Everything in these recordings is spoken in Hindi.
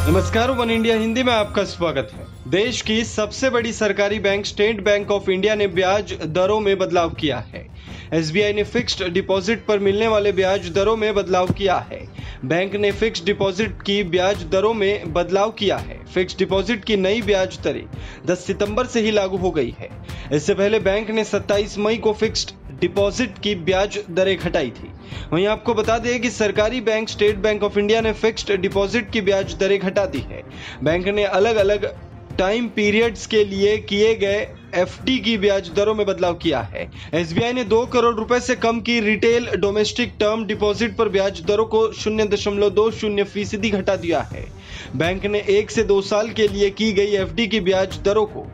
नमस्कार, वन इंडिया हिंदी में आपका स्वागत है। देश की सबसे बड़ी सरकारी bank State Bank of India ने ब्याज दरों में बदलाव किया है। एसबीआई ने फिक्स्ड डिपॉजिट पर मिलने वाले ब्याज दरों में बदलाव किया है। बैंक ने फिक्स्ड डिपॉजिट की ब्याज दरों में बदलाव किया है। फिक्स्ड डिपॉजिट की नई ब्याज दरें 10 सितंबर से ही लागू हो गई है। इससे पहले बैंक ने 27 मई को फिक्स्ड डिपॉजिट की ब्याज दरें घटाई थी। वहीं आपको बता दें कि सरकारी bank State Bank of India ने फिक्स्ड डिपॉजिट की ब्याज दरें घटा दी है। बैंक ने अलग अलग टाइम पीरियड्स के लिए किए गए एफडी की ब्याज दरों में बदलाव किया है। एसबीआई ने 2 करोड़ रुपए से कम की रिटेल डोमेस्टिक टर्म डिपॉजिट पर ब्याज दरों को 0.20% घटा दिया है। बैंक ने 1 से 2 साल के लिए की गई एफडी की ब्याज दरों को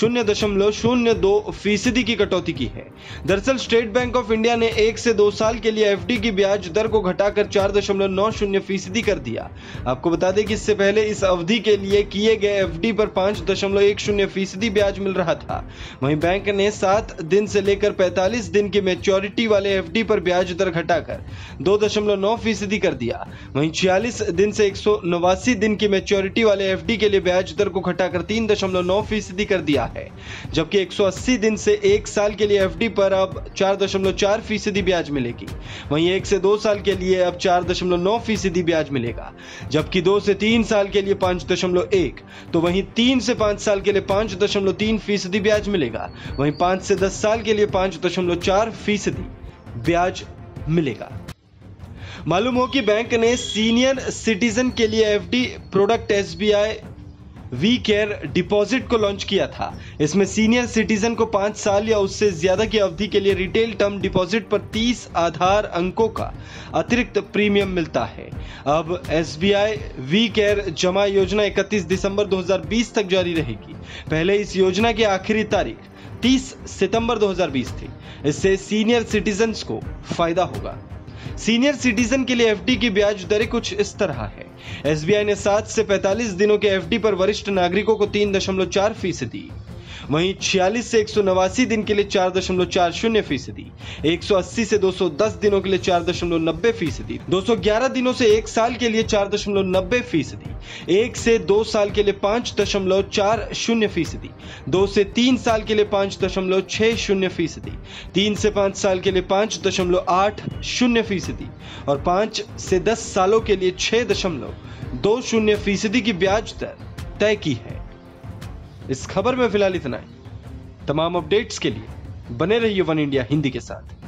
0.02% की कटौती की है। दरअसल स्टेट बैंक ऑफ इंडिया ने 1 से 2 साल के लिए एफडी की ब्याज दर को घटाकर 4.90% कर दिया। आपको बता दें कि इससे पहले इस अवधि के लिए किए गए एफडी पर 5.10% ब्याज मिल रहा था। वहीं बैंक ने 7 दिन से लेकर 45 दिन की मैच्योरिटी वाले एफडी पर ब्याज दर घटाकर 2.9% कर दिया। वहीं 46 दिन से 189 दिन की मैच्योरिटी वाले एफडी के लिए ब्याज दर को घटाकर 3.9% कर दिया है, जबकि 180 दिन से 1 साल के लिए एफडी पर अब 4.4% ब्याज मिलेगी। वहीं 1 से 2 साल के लिए अब 4.9% ब्याज मिलेगा, जबकि 2 से 3 साल के लिए 5.1, तो वहीं 3 से 5 साल के लिए 5.3% ब्याज मिलेगा। वहीं 5 से 10 साल के लिए 5.4% ब्याज मिलेगा। मालूम हो कि बैंक ने सीनियर सिटीजन के लिए FD product SBI we care deposit को लॉन्च किया था। इसमें सीनियर सिटीजन को 5 साल या उससे ज्यादा की अवधि के लिए रिटेल टर्म डिपॉजिट पर 30 आधार अंकों का अतिरिक्त प्रीमियम मिलता है। अब एसबीआई वी केयर जमा योजना 31 दिसंबर 2020 तक जारी रहेगी। पहले इस योजना की आखिरी तारीख 30 सितंबर 2020 थी। इससे सीनियर सिटीजन्स को फायदा होगा। सीनियर सिटीजन के लिए एफडी की ब्याज दरें कुछ इस तरह है। एसबीआई ने 7 से 45 दिनों के एफडी पर वरिष्ठ नागरिकों को 3.4%, वहीं 46 से 189 दिन के लिए 4.40%, 180 से 210 दिनों के लिए 4.90%, 211 दिनों से 1 साल के लिए 4.90%, 1 से 2 साल के लिए 5.40%, 2 से 3 साल के लिए 5.60%, 3 से 5 साल के लिए 5.80% और 5 से 10 सालों के लिए 6.20% की ब्याज दर तय की है। इस खबर में फिलहाल इतना ही। तमाम अपडेट्स के लिए बने रहिए वन इंडिया हिंदी के साथ।